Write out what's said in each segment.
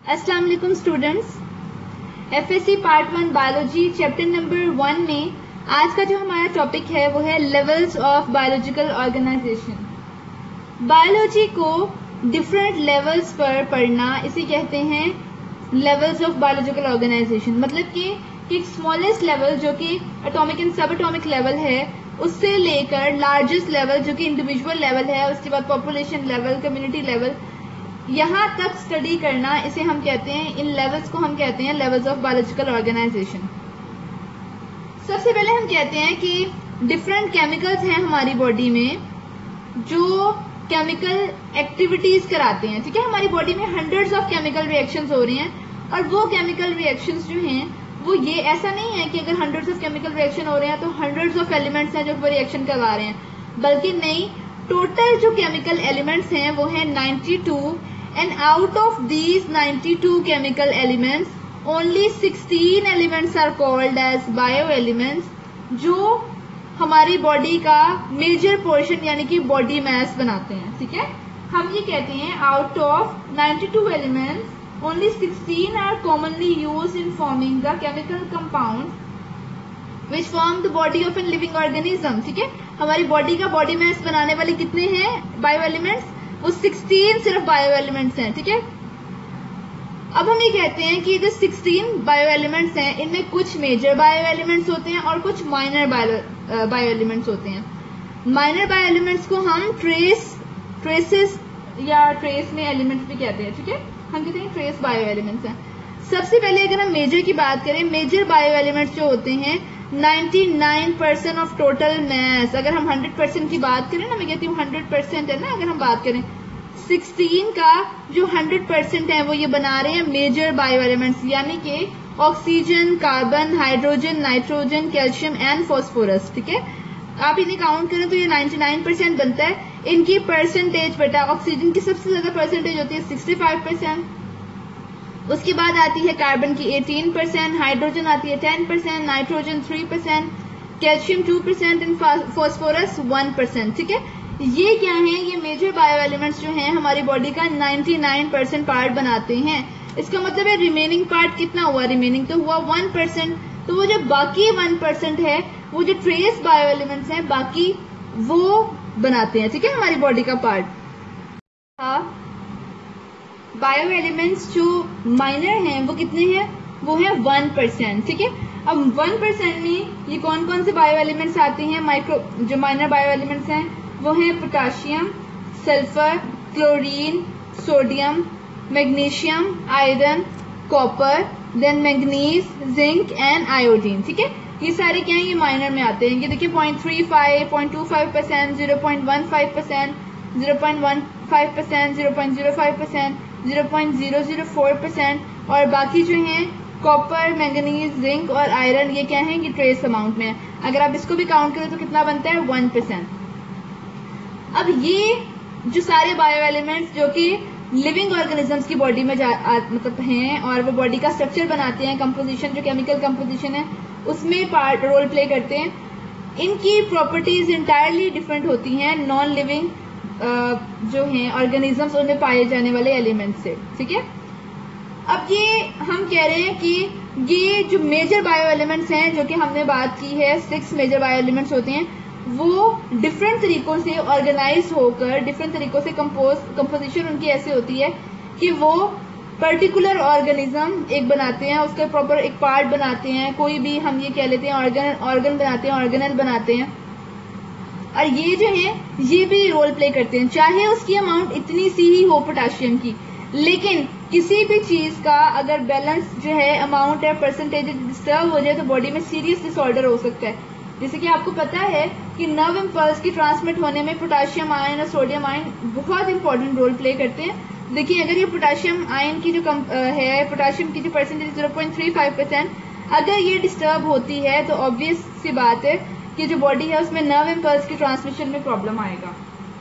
अस्सलाम वालेकुम students, FSc part 1 biology chapter number 1 में आज का जो हमारा टॉपिक है वो है levels of biological organisation. Biology को डिफरेंट लेवल्स पर पढ़ना इसे कहते हैं लेवल्स ऑफ बायोलॉजिकल ऑर्गेनाइजेशन। मतलब कि एक स्मॉलेस्ट लेवल जो कि atomic and subatomic level है उससे लेकर लार्जेस्ट लेवल जो कि इंडिविजुअल लेवल है, उसके बाद पॉपुलेशन लेवल, कम्युनिटी लेवल, यहां तक स्टडी करना इसे हम कहते हैं, इन लेवल्स को हम कहते हैं लेवल्स ऑफ बायोलॉजिकल ऑर्गेनाइजेशन। सबसे पहले हम कहते हैं कि डिफरेंट केमिकल्स हैं हमारी बॉडी में जो केमिकल एक्टिविटीज कराते हैं। ठीक है, हमारी बॉडी में हंड्रेड्स ऑफ केमिकल रिएक्शंस हो रहे हैं और वो केमिकल रिएक्शंस जो हैं वो ये ऐसा नहीं है कि अगर हंड्रेड्स ऑफ केमिकल रिएक्शन हो रहे हैं तो हंड्रेड्स ऑफ एलिमेंट्स हैं जो वो रिएक्शन करवा रहे हैं, बल्कि नहीं, टोटल जो केमिकल एलिमेंट्स हैं वो है 92 and out of these 92 chemical elements only 16 elements are called as bioelements, जो हमारी बॉडी का मेजर पोर्शन यानी कि बॉडी मास बनाते हैं। ठीक है, हम ये कहते हैं out of 92 elements only 16 are commonly used in forming the chemical compounds which form the body of a living organism। ठीक है, हमारी बॉडी का बॉडी मास बनाने वाले कितने हैं बायो एलिमेंट्स? वो 16 सिर्फ बायो एलिमेंट्स हैं। ठीक है, अब हम ये कहते हैं कि जो 16 बायो एलिमेंट्स हैं इनमें कुछ मेजर बायो एलिमेंट्स होते हैं और कुछ माइनर बायो एलिमेंट्स होते हैं। माइनर बायो एलिमेंट्स को हम ट्रेसेस या ट्रेस में एलिमेंट्स भी कहते हैं। ठीक है, हम कहते हैं ट्रेस बायो एलिमेंट्स हैं। सबसे पहले अगर हम मेजर की बात करें, मेजर बायो एलिमेंट्स जो होते हैं 99% ऑफ टोटल मास। अगर हम 100% की बात करें ना, मैं कहती हूँ 100% है ना, अगर हम बात करें 16 का जो 100% है वो ये बना रहे हैं मेजर बायो एलिमेंट्स, यानी कि oxygen, carbon, hydrogen, nitrogen, calcium and phosphorus. ठीक है, आप इन्हें काउंट करें तो ये 99% बनता है। इनकी परसेंटेज बेटा, ऑक्सीजन की सबसे ज्यादा परसेंटेज होती है 65%, उसके बाद आती है कार्बन की 18%, हाइड्रोजन आती है 10%, नाइट्रोजन 3%, कैल्शियम 2% एंड फॉस्फोरस 1%। ठीक है, ये क्या है? ये मेजर बायो एलिमेंट्स जो हैं हमारी बॉडी का 99% पार्ट बनाते हैं। इसका मतलब है रिमेनिंग पार्ट कितना हुआ? रिमेनिंग तो हुआ 1%। तो वो जो बाकी 1% है वो जो ट्रेस बायो एलिमेंट्स हैं बाकी वो बनाते हैं। ठीक है, हमारी बॉडी का पार्ट। बायो एलिमेंट्स जो माइनर हैं वो कितने हैं? वो है 1%। ठीक है, अब 1% में ये कौन कौन से बायो एलिमेंट्स आते हैं? जो माइनर बायो एलिमेंट्स हैं वो है potassium, sulphur, chlorine, sodium, magnesium, iron, copper, then manganese, zinc and iodine. ठीक है, ये सारे क्या हैं? ये माइनर में आते हैं। ये देखिए 0.35, 0.25%, 0.15%, 0.15%, 0.05%, 0.004% और बाकी जो हैं कॉपर, मैंगनीज, जिंक और आयरन, ये क्या है? ये ट्रेस अमाउंट में है। अगर आप इसको भी काउंट करें तो कितना बनता है? 1%। अब ये जो सारे बायो एलिमेंट्स जो कि लिविंग ऑर्गेनिजम्स की बॉडी में मतलब हैं और वो बॉडी का स्ट्रक्चर बनाते हैं, कंपोजिशन जो केमिकल कंपोजिशन है उसमें पार्ट रोल प्ले करते हैं, इनकी प्रॉपर्टीज इंटायरली डिफरेंट होती हैं नॉन लिविंग जो हैं ऑर्गेनिजम्स उनमें पाए जाने वाले एलिमेंट से। ठीक है, अब ये हम कह रहे हैं कि ये जो मेजर बायो एलिमेंट्स हैं जो कि हमने बात की है, 6 मेजर बायो एलिमेंट्स होते हैं, वो डिफरेंट तरीकों से ऑर्गेनाइज होकर डिफरेंट तरीकों से कंपोजिशन उनकी ऐसी होती है कि वो पर्टिकुलर ऑर्गेनिज्म एक बनाते हैं, उसका प्रॉपर एक पार्ट बनाते हैं, कोई भी हम ये कह लेते हैं ऑर्गन बनाते हैं, ऑर्गेनल बनाते हैं, और ये जो है ये भी रोल प्ले करते हैं। चाहे उसकी अमाउंट इतनी सी ही हो पोटाशियम की, लेकिन किसी भी चीज का अगर बैलेंस जो है अमाउंट या परसेंटेज डिस्टर्ब हो जाए तो बॉडी में सीरियस डिसऑर्डर हो सकता है। जैसे कि आपको पता है कि नर्व इम्पल्स की ट्रांसमिट होने में पोटाशियम आयन और सोडियम आयन बहुत इंपॉर्टेंट रोल प्ले करते हैं। देखिए, अगर ये पोटाशियम आयन की जो है, पोटाशियम की जो परसेंटेज 0.35%, अगर ये डिस्टर्ब होती है तो ऑब्वियस सी बात है कि जो बॉडी है उसमें नर्व इम्पल्स की ट्रांसमिशन में प्रॉब्लम आएगा।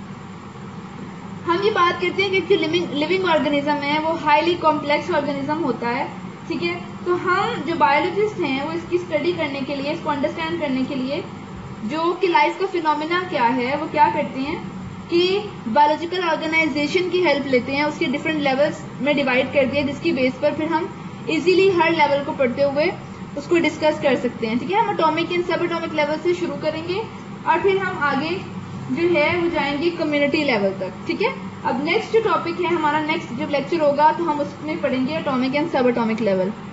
हम ये बात करते हैं कि जो लिविंग ऑर्गेनिज्म है वो हाईली कॉम्प्लेक्स ऑर्गेनिज्म होता है। ठीक है, तो हम जो बायोलॉजिस्ट हैं वो इसकी स्टडी करने के लिए, इसको अंडरस्टैंड करने के लिए जो कि लाइफ का फिनोमिना क्या है वो क्या करते हैं कि बायोलॉजिकल ऑर्गेनाइजेशन की हेल्प लेते हैं, उसके डिफरेंट लेवल्स में डिवाइड कर दिया, जिसकी बेस पर फिर हम इजीली हर लेवल को पढ़ते हुए उसको डिस्कस कर सकते हैं। ठीक है, हम atomic and subatomic level से शुरू करेंगे और फिर हम आगे जो है वो जाएंगे कम्युनिटी लेवल तक। ठीक है, अब नेक्स्ट जो टॉपिक है हमारा, नेक्स्ट जब लेक्चर होगा तो हम उसमें पढ़ेंगे atomic and subatomic level.